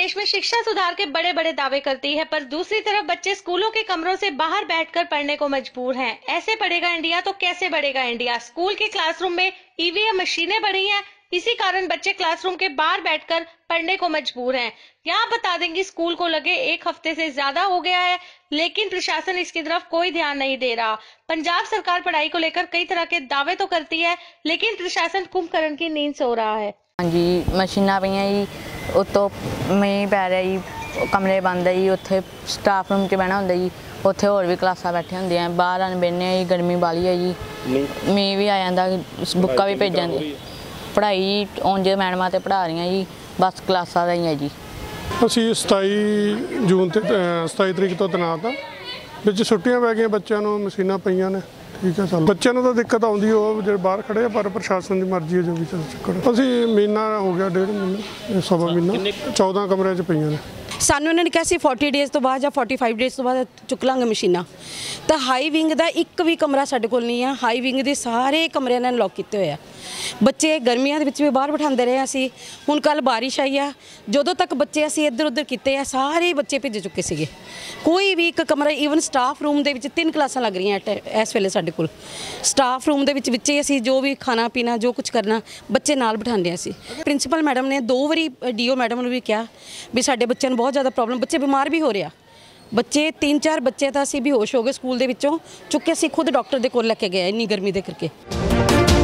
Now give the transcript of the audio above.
देश में शिक्षा सुधार के बड़े बड़े दावे करती है, पर दूसरी तरफ बच्चे स्कूलों के कमरों से बाहर बैठकर पढ़ने को मजबूर हैं। ऐसे बढ़ेगा इंडिया तो कैसे बढ़ेगा इंडिया। स्कूल के क्लासरूम में ईवीएम मशीनें बढ़ी हैं, इसी कारण बच्चे क्लासरूम के बाहर बैठकर पढ़ने को मजबूर हैं। यहाँ बता देंगे, स्कूल को लगे 1 हफ्ते से ज्यादा हो गया है, लेकिन प्रशासन इसकी तरफ कोई ध्यान नहीं दे रहा। पंजाब सरकार पढ़ाई को लेकर कई तरह के दावे तो करती है, लेकिन प्रशासन कुंभकर्ण की नींद सो रहा है। हाँ जी, मशीनां पईयां जी, उत्तों मींह पै रहा जी, कमरे बंद है जी, उत्थे स्टाफ रूम च बहना हुंदा जी, उत्थे होर भी क्लासां बैठे हुंदे हैं, बाहर आन बहने जी, गर्मी वाली है जी, मींह भी आ जांदा, बुक्कां भी भेजन दी, पढ़ाई उंज मैडमां ते पढ़ा रही जी, बस क्लासां दा ही है जी। ਅਸੀਂ 27 ਜੂਨ ਤੇ 27 ਤਰੀਕ ਤੋਂ ਤੈਨਾਤ ਹਾਂ। ਵਿੱਚ ਛੁੱਟੀਆਂ ਪੈ ਗਈਆਂ, ਬੱਚਿਆਂ ਨੂੰ ਮਸ਼ੀਨਾਂ ਪਈਆਂ ਨੇ। ठीक है, चल बच्चों को तो दिक्कत आती है, जो बाहर खड़े हैं, पर प्रशासन की मर्जी है जो भी चल चुका। असी महीना हो गया, 1.5 महीना, सवा महीना 14 कमरे च पईयां ने। ਸਾਨੂੰ ਉਹਨਾਂ ਨੇ ਕਿਹਾ ਸੀ 40 ਡੇਜ਼ ਤੋਂ ਬਾਅਦ ਜਾਂ 45 ਡੇਜ਼ ਤੋਂ ਬਾਅਦ ਚੁੱਕ ਲਾਂਗੇ ਮਸ਼ੀਨਾਂ। ਤਾਂ ਹਾਈ ਵਿੰਗ ਦਾ ਇੱਕ ਵੀ ਕਮਰਾ ਸਾਡੇ ਕੋਲ ਨਹੀਂ ਆ। ਹਾਈ ਵਿੰਗ ਦੇ ਸਾਰੇ ਕਮਰੇ ਇਹਨਾਂ ਨੇ ਲੌਕ ਕੀਤੇ ਹੋਏ ਆ। ਬੱਚੇ ਗਰਮੀਆਂ ਦੇ ਵਿੱਚ ਵੀ ਬਾਹਰ ਬਿਠਾਉਂਦੇ ਰਹੇ ਅਸੀਂ। ਹੁਣ ਕੱਲ ਬਾਰਿਸ਼ ਆਈ ਆ, ਜਦੋਂ ਤੱਕ ਬੱਚੇ ਅਸੀਂ ਇੱਧਰ ਉੱਧਰ ਕੀਤੇ ਆ, ਸਾਰੇ ਬੱਚੇ ਭੇਜ ਚੁੱਕੇ ਸੀਗੇ। ਕੋਈ ਵੀ ਇੱਕ ਕਮਰਾ, ਈਵਨ ਸਟਾਫ ਰੂਮ ਦੇ ਵਿੱਚ 3 ਕਲਾਸਾਂ ਲੱਗ ਰਹੀਆਂ ਇਸ ਵੇਲੇ ਸਾਡੇ ਕੋਲ। ਸਟਾਫ ਰੂਮ ਦੇ ਵਿੱਚ ਅਸੀਂ ਜੋ ਵੀ ਖਾਣਾ ਪੀਣਾ ਜੋ ਕੁਝ ਕਰਨਾ ਬੱਚੇ ਨਾਲ ਬਿਠਾਉਂਦੇ ਸੀ। ਪ੍ਰਿੰਸੀਪਲ ਮੈਡਮ ਨੇ 2 ਵਾਰੀ ਡੀਓ ਮੈਡਮ ਨੂੰ ਵੀ ਕਿਹਾ ਵੀ ਸਾਡੇ ਬੱਚਿਆਂ ਨੂੰ ਬਹੁਤ ज़्यादा प्रॉब्लम, बच्चे बीमार भी हो रहे, बच्चे 3-4 बच्चे तो असी बेहोश हो गए स्कूल के विचों, चुके असी खुद डॉक्टर के कोल लैके गए इन्नी गर्मी के करके।